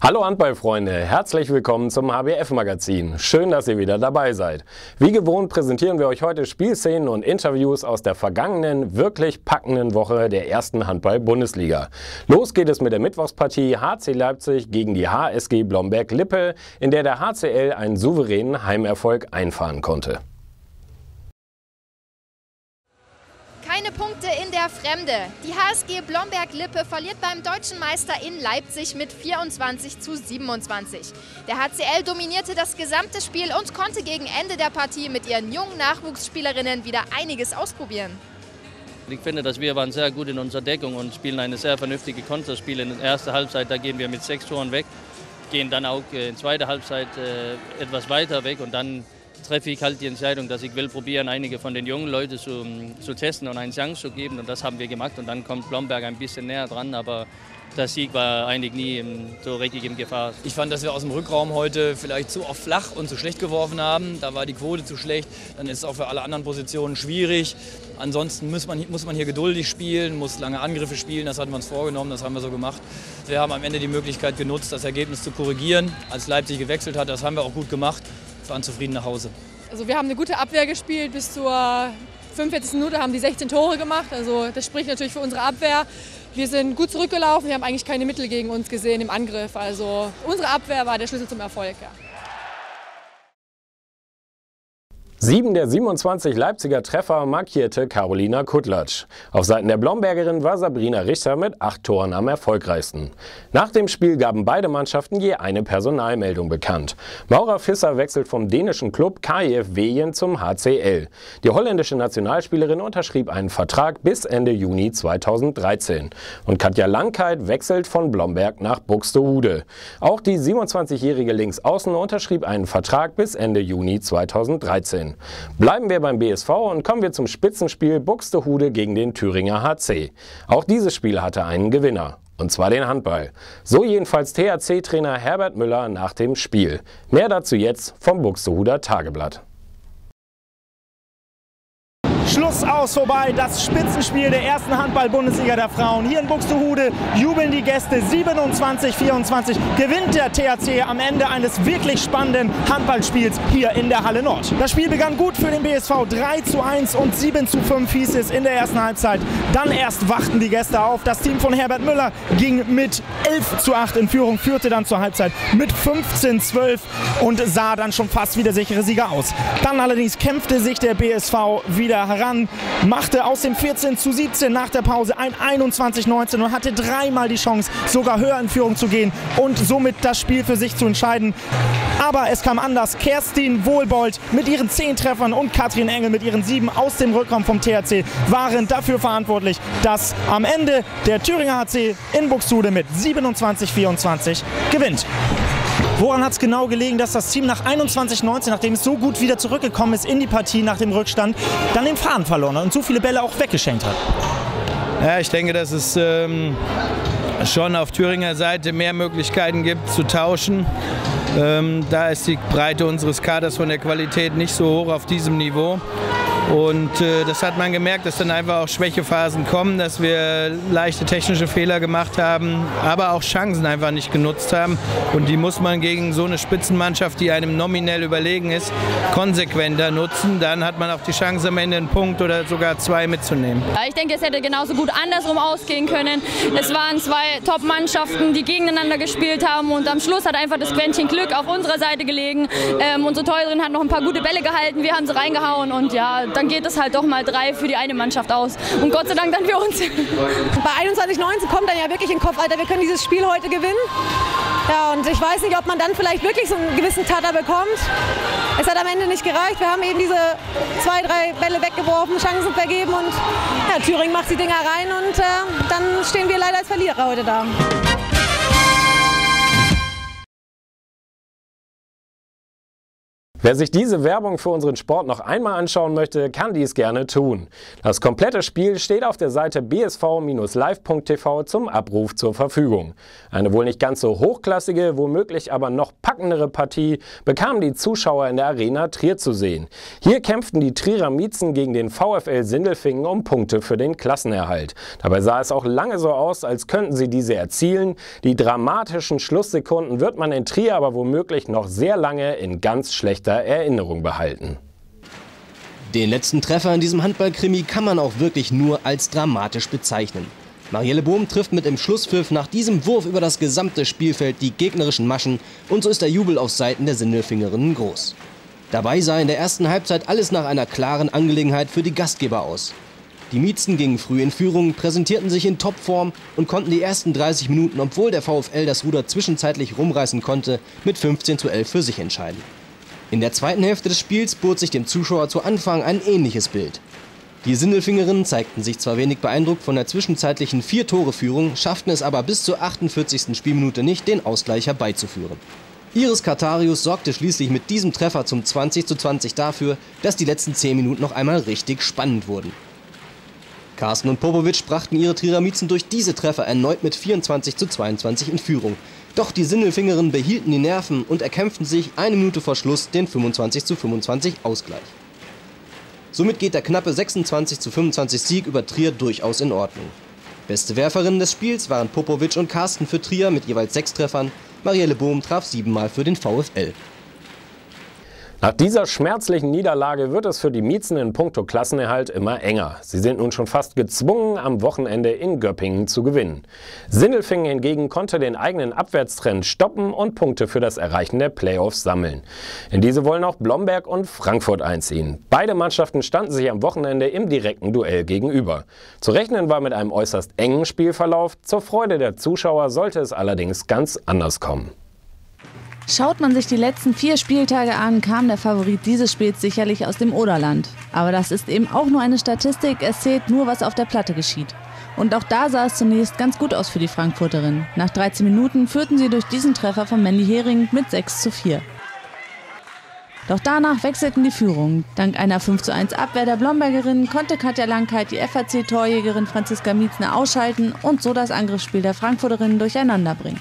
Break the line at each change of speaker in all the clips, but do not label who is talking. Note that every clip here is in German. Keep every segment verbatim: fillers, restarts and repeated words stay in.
Hallo Handballfreunde, herzlich willkommen zum H B F-Magazin. Schön, dass ihr wieder dabei seid. Wie gewohnt präsentieren wir euch heute Spielszenen und Interviews aus der vergangenen, wirklich packenden Woche der ersten Handball-Bundesliga. Los geht es mit der Mittwochspartie H C Leipzig gegen die H S G Blomberg-Lippe, in der der H C L einen souveränen Heimerfolg einfahren konnte.
Keine Punkte in der Fremde. Die H S G Blomberg-Lippe verliert beim deutschen Meister in Leipzig mit vierundzwanzig zu siebenundzwanzig. Der H C L dominierte das gesamte Spiel und konnte gegen Ende der Partie mit ihren jungen Nachwuchsspielerinnen wieder einiges ausprobieren.
Ich finde, dass wir waren sehr gut in unserer Deckung und spielen eine sehr vernünftige Konterspiel. In der ersten Halbzeit, da gehen wir mit sechs Toren weg, gehen dann auch in der zweiten Halbzeit äh, etwas weiter weg und dann treffe ich halt die Entscheidung, dass ich will probieren, einige von den jungen Leuten zu, zu testen und eine Chance zu geben. Und das haben wir gemacht. Und dann kommt Blomberg ein bisschen näher dran, aber der Sieg war eigentlich nie so richtig in Gefahr.
Ich fand, dass wir aus dem Rückraum heute vielleicht zu oft flach und zu schlecht geworfen haben. Da war die Quote zu schlecht. Dann ist es auch für alle anderen Positionen schwierig. Ansonsten muss man, muss man hier geduldig spielen, muss lange Angriffe spielen. Das hatten wir uns vorgenommen, das haben wir so gemacht. Wir haben am Ende die Möglichkeit genutzt, das Ergebnis zu korrigieren, als Leipzig gewechselt hat. Das haben wir auch gut gemacht. Wir waren zufrieden nach Hause.
Also wir haben eine gute Abwehr gespielt, bis zur fünfundvierzigsten Minute haben die sechzehn Tore gemacht. Also das spricht natürlich für unsere Abwehr. Wir sind gut zurückgelaufen, wir haben eigentlich keine Mittel gegen uns gesehen im Angriff. Also unsere Abwehr war der Schlüssel zum Erfolg. Ja.
Sieben der siebenundzwanzig Leipziger Treffer markierte Carolina Kutlatsch. Auf Seiten der Blombergerin war Sabrina Richter mit acht Toren am erfolgreichsten. Nach dem Spiel gaben beide Mannschaften je eine Personalmeldung bekannt. Maura Visser wechselt vom dänischen Klub K I F Wien zum H C L. Die holländische Nationalspielerin unterschrieb einen Vertrag bis Ende Juni zweitausenddreizehn. Und Katja Langkeit wechselt von Blomberg nach Buxtehude. Auch die siebenundzwanzigjährige Linksaußen unterschrieb einen Vertrag bis Ende Juni zweitausenddreizehn. Bleiben wir beim B S V und kommen wir zum Spitzenspiel Buxtehude gegen den Thüringer H C. Auch dieses Spiel hatte einen Gewinner, und zwar den Handball. So jedenfalls T H C-Trainer Herbert Müller nach dem Spiel. Mehr dazu jetzt vom Buxtehuder Tageblatt.
Schluss aus, vorbei, das Spitzenspiel der ersten Handball-Bundesliga der Frauen. Hier in Buxtehude jubeln die Gäste, siebenundzwanzig vierundzwanzig gewinnt der T H C am Ende eines wirklich spannenden Handballspiels hier in der Halle Nord. Das Spiel begann gut für den B S V, drei zu eins und sieben zu fünf hieß es in der ersten Halbzeit. Dann erst wachten die Gäste auf. Das Team von Herbert Müller ging mit elf zu acht in Führung, führte dann zur Halbzeit mit fünfzehn zwölf und sah dann schon fast wie der sichere Sieger aus. Dann allerdings kämpfte sich der B S V wieder heran, machte aus dem vierzehn zu siebzehn nach der Pause ein einundzwanzig neunzehn und hatte dreimal die Chance, sogar höher in Führung zu gehen und somit das Spiel für sich zu entscheiden. Aber es kam anders. Kerstin Wohlbold mit ihren zehn Treffern und Katrin Engel mit ihren sieben aus dem Rückraum vom T H C waren dafür verantwortlich, dass am Ende der Thüringer H C in Buxtehude mit siebenundzwanzig vierundzwanzig gewinnt. Woran hat es genau gelegen, dass das Team nach einundzwanzig neunzehn, nachdem es so gut wieder zurückgekommen ist in die Partie nach dem Rückstand, dann den Faden verloren hat und so viele Bälle auch weggeschenkt hat?
Ja, ich denke, dass es ähm, schon auf Thüringer Seite mehr Möglichkeiten gibt zu tauschen. Ähm, da ist die Breite unseres Kaders von der Qualität nicht so hoch auf diesem Niveau. Und äh, das hat man gemerkt, dass dann einfach auch Schwächephasen kommen, dass wir leichte technische Fehler gemacht haben, aber auch Chancen einfach nicht genutzt haben. Und die muss man gegen so eine Spitzenmannschaft, die einem nominell überlegen ist, konsequenter nutzen. Dann hat man auch die Chance, am Ende einen Punkt oder sogar zwei mitzunehmen.
Ich denke, es hätte genauso gut andersrum ausgehen können. Es waren zwei Top-Mannschaften, die gegeneinander gespielt haben. Und am Schluss hat einfach das Quäntchen Glück auf unserer Seite gelegen. Ähm, unsere Teurin hat noch ein paar gute Bälle gehalten, wir haben sie reingehauen und ja, dann geht es halt doch mal drei für die eine Mannschaft aus. Und Gott sei Dank dann für uns.
Bei einundzwanzig neunzehn kommt dann ja wirklich in den Kopf, Alter, wir können dieses Spiel heute gewinnen. Ja, und ich weiß nicht, ob man dann vielleicht wirklich so einen gewissen Tatter bekommt. Es hat am Ende nicht gereicht. Wir haben eben diese zwei, drei Bälle weggeworfen, Chancen vergeben und ja, Thüringen macht die Dinger rein und äh, dann stehen wir leider als Verlierer heute da.
Wer sich diese Werbung für unseren Sport noch einmal anschauen möchte, kann dies gerne tun. Das komplette Spiel steht auf der Seite b s v Bindestrich live Punkt t v zum Abruf zur Verfügung. Eine wohl nicht ganz so hochklassige, womöglich aber noch packendere Partie bekamen die Zuschauer in der Arena Trier zu sehen. Hier kämpften die Trierer Miezen gegen den VfL Sindelfingen um Punkte für den Klassenerhalt. Dabei sah es auch lange so aus, als könnten sie diese erzielen. Die dramatischen Schlusssekunden wird man in Trier aber womöglich noch sehr lange in ganz schlechter Erinnerung behalten.
Den letzten Treffer in diesem Handballkrimi kann man auch wirklich nur als dramatisch bezeichnen. Marielle Bohm trifft mit dem Schlusspfiff nach diesem Wurf über das gesamte Spielfeld die gegnerischen Maschen und so ist der Jubel auf Seiten der Sindelfingerinnen groß. Dabei sah in der ersten Halbzeit alles nach einer klaren Angelegenheit für die Gastgeber aus. Die Miezen gingen früh in Führung, präsentierten sich in Topform und konnten die ersten dreißig Minuten, obwohl der VfL das Ruder zwischenzeitlich rumreißen konnte, mit fünfzehn zu elf für sich entscheiden. In der zweiten Hälfte des Spiels bot sich dem Zuschauer zu Anfang ein ähnliches Bild. Die Sindelfingerinnen zeigten sich zwar wenig beeindruckt von der zwischenzeitlichen Vier-Tore-Führung, schafften es aber bis zur achtundvierzigsten Spielminute nicht, den Ausgleich herbeizuführen. Iris Kartarius sorgte schließlich mit diesem Treffer zum zwanzig zu zwanzig dafür, dass die letzten zehn Minuten noch einmal richtig spannend wurden. Carsten und Popovic brachten ihre Trierer Miezen durch diese Treffer erneut mit vierundzwanzig zu zweiundzwanzig in Führung. Doch die Sindelfingerinnen behielten die Nerven und erkämpften sich eine Minute vor Schluss den fünfundzwanzig zu fünfundzwanzig Ausgleich. Somit geht der knappe sechsundzwanzig zu fünfundzwanzig Sieg über Trier durchaus in Ordnung. Beste Werferinnen des Spiels waren Popovic und Carsten für Trier mit jeweils sechs Treffern. Marielle Bohm traf siebenmal für den VfL.
Nach dieser schmerzlichen Niederlage wird es für die Miezen in puncto Klassenerhalt immer enger. Sie sind nun schon fast gezwungen, am Wochenende in Göppingen zu gewinnen. Sindelfingen hingegen konnte den eigenen Abwärtstrend stoppen und Punkte für das Erreichen der Playoffs sammeln. In diese wollen auch Blomberg und Frankfurt einziehen. Beide Mannschaften standen sich am Wochenende im direkten Duell gegenüber. Zu rechnen war mit einem äußerst engen Spielverlauf. Zur Freude der Zuschauer sollte es allerdings ganz anders kommen.
Schaut man sich die letzten vier Spieltage an, kam der Favorit dieses Spiels sicherlich aus dem Oderland. Aber das ist eben auch nur eine Statistik, es zählt nur, was auf der Platte geschieht. Und auch da sah es zunächst ganz gut aus für die Frankfurterinnen. Nach dreizehn Minuten führten sie durch diesen Treffer von Mandy Hering mit sechs zu vier. Doch danach wechselten die Führungen. Dank einer fünf zu eins Abwehr der Blombergerinnen konnte Katja Langkeit die F A C-Torjägerin Franziska Mietzner ausschalten und so das Angriffsspiel der Frankfurterinnen durcheinander bringen.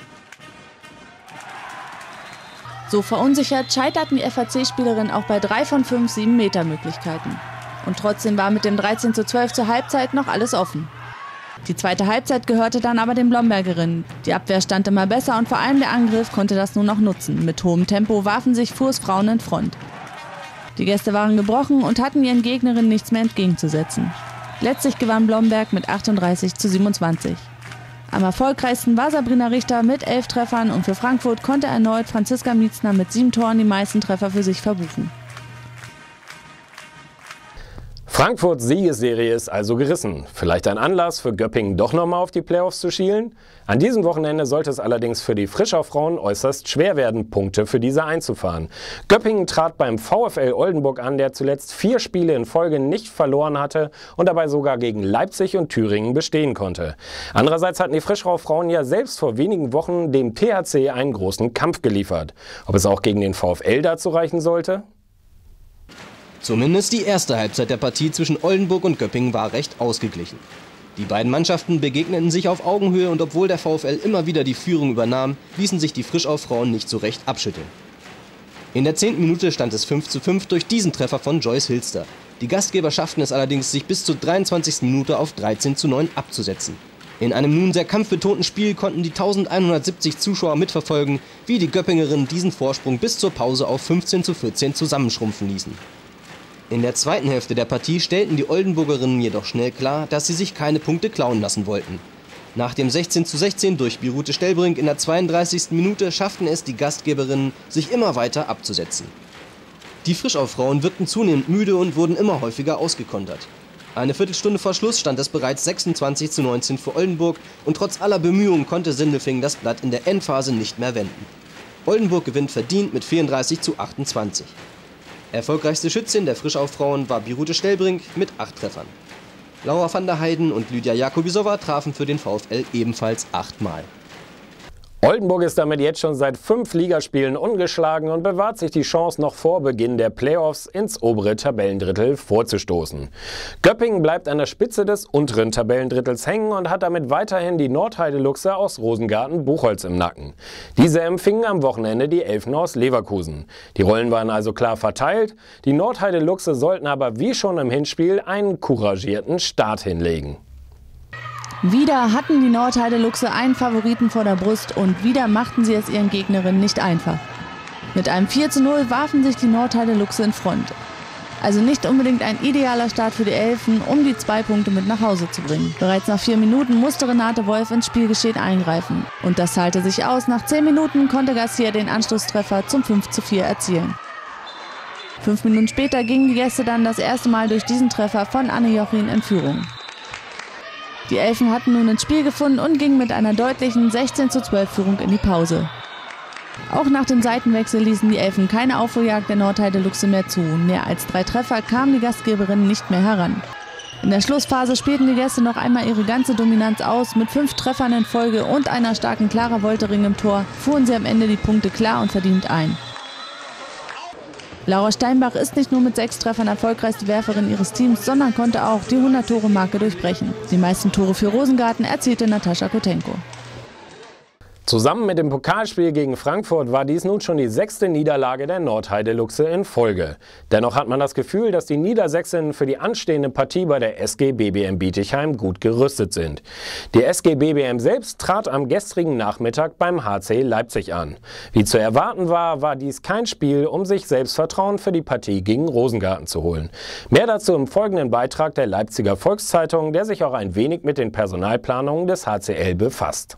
So verunsichert scheiterten die F A C-Spielerinnen auch bei drei von fünf sieben Meter Möglichkeiten. Und trotzdem war mit dem dreizehn zu zwölf zur Halbzeit noch alles offen. Die zweite Halbzeit gehörte dann aber den Blombergerinnen. Die Abwehr stand immer besser und vor allem der Angriff konnte das nun noch nutzen. Mit hohem Tempo warfen sich Fuhrs Frauen in Front. Die Gäste waren gebrochen und hatten ihren Gegnerinnen nichts mehr entgegenzusetzen. Letztlich gewann Blomberg mit achtunddreißig zu siebenundzwanzig. Am erfolgreichsten war Sabrina Richter mit elf Treffern und für Frankfurt konnte erneut Franziska Mietzner mit sieben Toren die meisten Treffer für sich verbuchen.
Frankfurts Siegesserie ist also gerissen. Vielleicht ein Anlass für Göppingen doch nochmal auf die Playoffs zu schielen? An diesem Wochenende sollte es allerdings für die Frischau-Frauen äußerst schwer werden, Punkte für diese einzufahren. Göppingen trat beim VfL Oldenburg an, der zuletzt vier Spiele in Folge nicht verloren hatte und dabei sogar gegen Leipzig und Thüringen bestehen konnte. Andererseits hatten die Frischau-Frauen ja selbst vor wenigen Wochen dem T H C einen großen Kampf geliefert. Ob es auch gegen den VfL dazu reichen sollte?
Zumindest die erste Halbzeit der Partie zwischen Oldenburg und Göppingen war recht ausgeglichen. Die beiden Mannschaften begegneten sich auf Augenhöhe und obwohl der VfL immer wieder die Führung übernahm, ließen sich die Frischau-Frauen nicht so recht abschütteln. In der zehnten Minute stand es fünf zu fünf durch diesen Treffer von Joyce Hilster. Die Gastgeber schafften es allerdings, sich bis zur dreiundzwanzigsten Minute auf dreizehn zu neun abzusetzen. In einem nun sehr kampfbetonten Spiel konnten die eintausendeinhundertsiebzig Zuschauer mitverfolgen, wie die Göppingerinnen diesen Vorsprung bis zur Pause auf fünfzehn zu vierzehn zusammenschrumpfen ließen. In der zweiten Hälfte der Partie stellten die Oldenburgerinnen jedoch schnell klar, dass sie sich keine Punkte klauen lassen wollten. Nach dem sechzehn zu sechzehn durch Birute Stellbrink in der zweiunddreißigsten Minute schafften es die Gastgeberinnen, sich immer weiter abzusetzen. Die Frischau-Frauen wirkten zunehmend müde und wurden immer häufiger ausgekontert. Eine Viertelstunde vor Schluss stand es bereits sechsundzwanzig zu neunzehn für Oldenburg und trotz aller Bemühungen konnte Sindelfingen das Blatt in der Endphase nicht mehr wenden. Oldenburg gewinnt verdient mit vierunddreißig zu achtundzwanzig. Erfolgreichste Schützin der Frischau-Frauen war Birute Stellbrink mit acht Treffern. Laura van der Heijden und Lydia Jakubisowa trafen für den VfL ebenfalls achtmal.
Oldenburg ist damit jetzt schon seit fünf Ligaspielen ungeschlagen und bewahrt sich die Chance, noch vor Beginn der Playoffs ins obere Tabellendrittel vorzustoßen. Göppingen bleibt an der Spitze des unteren Tabellendrittels hängen und hat damit weiterhin die Nordheide-Luchse aus Rosengarten-Buchholz im Nacken. Diese empfingen am Wochenende die Elfen aus Leverkusen. Die Rollen waren also klar verteilt, die Nordheide-Luchse sollten aber wie schon im Hinspiel einen couragierten Start hinlegen.
Wieder hatten die Nordheide-Luchse einen Favoriten vor der Brust und wieder machten sie es ihren Gegnerinnen nicht einfach. Mit einem vier zu null warfen sich die Nordheide-Luchse in Front. Also nicht unbedingt ein idealer Start für die Elfen, um die zwei Punkte mit nach Hause zu bringen. Bereits nach vier Minuten musste Renate Wolf ins Spielgeschehen eingreifen. Und das zahlte sich aus. Nach zehn Minuten konnte Garcia den Anschlusstreffer zum fünf zu vier erzielen. Fünf Minuten später gingen die Gäste dann das erste Mal durch diesen Treffer von Anne Jochin in Führung. Die Elfen hatten nun ins Spiel gefunden und gingen mit einer deutlichen sechzehn zu zwölf Führung in die Pause. Auch nach dem Seitenwechsel ließen die Elfen keine Aufholjagd der Nordheide-Luchse mehr zu. Näher als drei Treffer kamen die Gastgeberinnen nicht mehr heran. In der Schlussphase spielten die Gäste noch einmal ihre ganze Dominanz aus. Mit fünf Treffern in Folge und einer starken Clara Woltering im Tor fuhren sie am Ende die Punkte klar und verdient ein. Laura Steinbach ist nicht nur mit sechs Treffern erfolgreichste Werferin ihres Teams, sondern konnte auch die hundert-Tore-Marke durchbrechen. Die meisten Tore für Rosengarten erzielte Natascha Kotenko.
Zusammen mit dem Pokalspiel gegen Frankfurt war dies nun schon die sechste Niederlage der Nordheide-Luchse in Folge. Dennoch hat man das Gefühl, dass die Niedersächsinnen für die anstehende Partie bei der S G B B M Bietigheim gut gerüstet sind. Die S G B B M selbst trat am gestrigen Nachmittag beim H C Leipzig an. Wie zu erwarten war, war dies kein Spiel, um sich Selbstvertrauen für die Partie gegen Rosengarten zu holen. Mehr dazu im folgenden Beitrag der Leipziger Volkszeitung, der sich auch ein wenig mit den Personalplanungen des H C L befasst.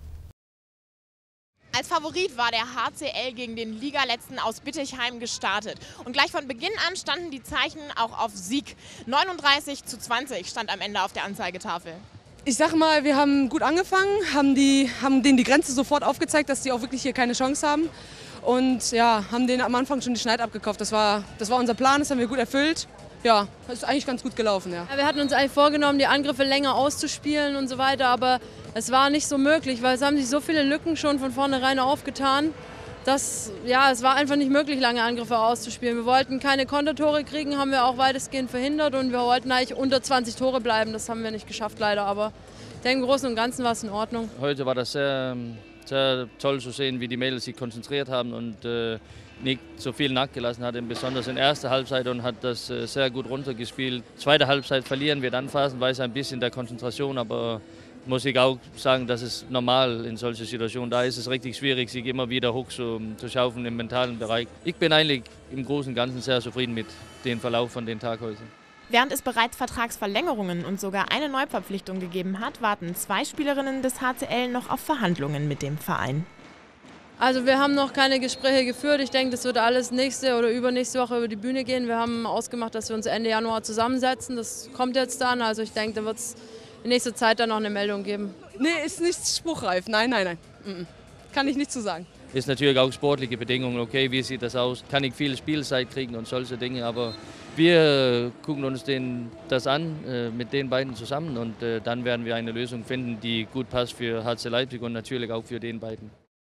Als Favorit war der H C L gegen den Ligaletzten aus Bietigheim gestartet. Und gleich von Beginn an standen die Zeichen auch auf Sieg. neununddreißig zu zwanzig stand am Ende auf der Anzeigetafel.
Ich sage mal, wir haben gut angefangen, haben, die, haben denen die Grenze sofort aufgezeigt, dass die auch wirklich hier keine Chance haben. Und ja, haben denen am Anfang schon die Schneid abgekauft. Das war, das war unser Plan, das haben wir gut erfüllt. Ja, das ist eigentlich ganz gut gelaufen. Ja.
Ja, wir hatten uns eigentlich vorgenommen, die Angriffe länger auszuspielen und so weiter, aber es war nicht so möglich, weil es haben sich so viele Lücken schon von vornherein aufgetan, dass ja, es war einfach nicht möglich, lange Angriffe auszuspielen. Wir wollten keine Kontertore kriegen, haben wir auch weitestgehend verhindert und wir wollten eigentlich unter zwanzig Tore bleiben. Das haben wir nicht geschafft leider, aber ich denke, im Großen und Ganzen war es in Ordnung.
Heute war das sehr, sehr toll zu sehen, wie die Mädels sich konzentriert haben und äh, nicht so viel nachgelassen hat, besonders in der ersten Halbzeit, und hat das äh, sehr gut runtergespielt. Zweite Halbzeit verlieren wir dann phasenweise ein bisschen der Konzentration, aber muss ich auch sagen, das ist normal in solchen Situationen. Da ist es richtig schwierig, sich immer wieder hoch zu, zu schaufeln im mentalen Bereich. Ich bin eigentlich im Großen und Ganzen sehr zufrieden mit dem Verlauf von den Tag heute.
Während es bereits Vertragsverlängerungen und sogar eine Neuverpflichtung gegeben hat, warten zwei Spielerinnen des H C L noch auf Verhandlungen mit dem Verein.
Also wir haben noch keine Gespräche geführt. Ich denke, das wird alles nächste oder übernächste Woche über die Bühne gehen. Wir haben ausgemacht, dass wir uns Ende Januar zusammensetzen. Das kommt jetzt dann. Also ich denke, da wird es in nächster Zeit dann noch eine Meldung geben.
Nee, ist nichts spruchreif. Nein, nein, nein. Mhm. Kann ich nicht zu sagen.
Ist natürlich auch sportliche Bedingungen. Okay, wie sieht das aus? Kann ich viel Spielzeit kriegen und solche Dinge. Aber wir gucken uns den, das an äh, mit den beiden zusammen. Und äh, dann werden wir eine Lösung finden, die gut passt für H C Leipzig und natürlich auch für den beiden.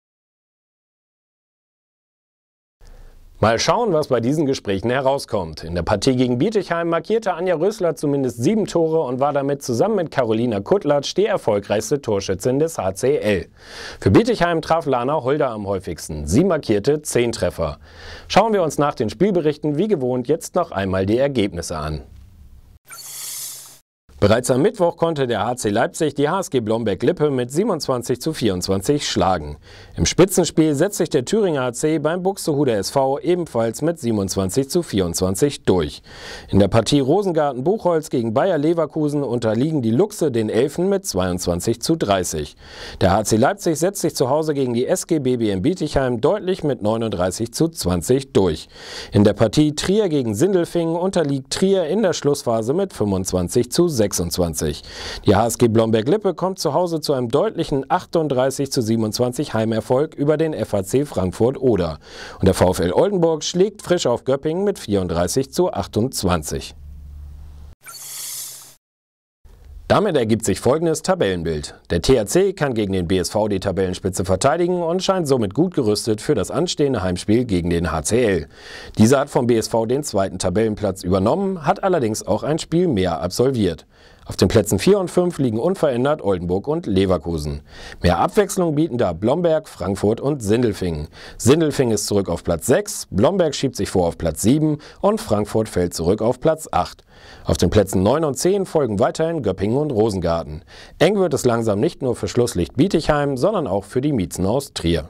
Mal schauen, was bei diesen Gesprächen herauskommt. In der Partie gegen Bietigheim markierte Anja Rösler zumindest sieben Tore und war damit zusammen mit Carolina Kutlatsch die erfolgreichste Torschützin des H C L. Für Bietigheim traf Lana Holder am häufigsten. Sie markierte zehn Treffer. Schauen wir uns nach den Spielberichten wie gewohnt jetzt noch einmal die Ergebnisse an. Bereits am Mittwoch konnte der H C Leipzig die H S G Blomberg-Lippe mit siebenundzwanzig zu vierundzwanzig schlagen. Im Spitzenspiel setzt sich der Thüringer H C beim Buxtehuder S V ebenfalls mit siebenundzwanzig zu vierundzwanzig durch. In der Partie Rosengarten-Buchholz gegen Bayer Leverkusen unterliegen die Luchse den Elfen mit zweiundzwanzig zu dreißig. Der H C Leipzig setzt sich zu Hause gegen die S G B B M Bietigheim deutlich mit neununddreißig zu zwanzig durch. In der Partie Trier gegen Sindelfingen unterliegt Trier in der Schlussphase mit fünfundzwanzig zu sechsundzwanzig. Die H S G Blomberg-Lippe kommt zu Hause zu einem deutlichen achtunddreißig zu siebenundzwanzig Heimerfolg über den F A C Frankfurt-Oder. Und der VfL Oldenburg schlägt frisch auf Göppingen mit vierunddreißig zu achtundzwanzig. Damit ergibt sich folgendes Tabellenbild. Der T H C kann gegen den B S V die Tabellenspitze verteidigen und scheint somit gut gerüstet für das anstehende Heimspiel gegen den H C L. Dieser hat vom B S V den zweiten Tabellenplatz übernommen, hat allerdings auch ein Spiel mehr absolviert. Auf den Plätzen vier und fünf liegen unverändert Oldenburg und Leverkusen. Mehr Abwechslung bieten da Blomberg, Frankfurt und Sindelfingen. Sindelfingen ist zurück auf Platz sechs, Blomberg schiebt sich vor auf Platz sieben und Frankfurt fällt zurück auf Platz acht. Auf den Plätzen neun und zehn folgen weiterhin Göppingen und Rosengarten. Eng wird es langsam nicht nur für Schlusslicht Bietigheim, sondern auch für die Miezen aus Trier.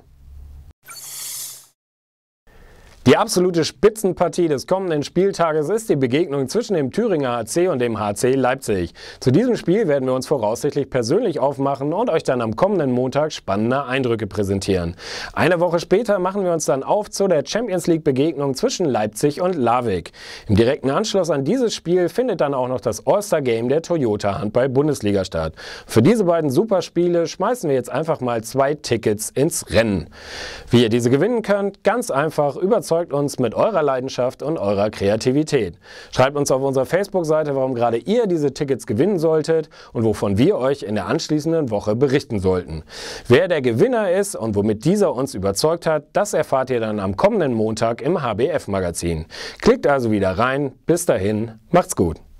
Die absolute Spitzenpartie des kommenden Spieltages ist die Begegnung zwischen dem Thüringer H C und dem H C Leipzig. Zu diesem Spiel werden wir uns voraussichtlich persönlich aufmachen und euch dann am kommenden Montag spannende Eindrücke präsentieren. Eine Woche später machen wir uns dann auf zu der Champions League Begegnung zwischen Leipzig und Larvik. Im direkten Anschluss an dieses Spiel findet dann auch noch das All-Star Game der Toyota Handball-Bundesliga statt. Für diese beiden Superspiele schmeißen wir jetzt einfach mal zwei Tickets ins Rennen. Wie ihr diese gewinnen könnt, ganz einfach überzeugt uns mit eurer Leidenschaft und eurer Kreativität. Schreibt uns auf unserer Facebook-Seite, warum gerade ihr diese Tickets gewinnen solltet und wovon wir euch in der anschließenden Woche berichten sollten. Wer der Gewinner ist und womit dieser uns überzeugt hat, das erfahrt ihr dann am kommenden Montag im H B F-Magazin. Klickt also wieder rein. Bis dahin, macht's gut.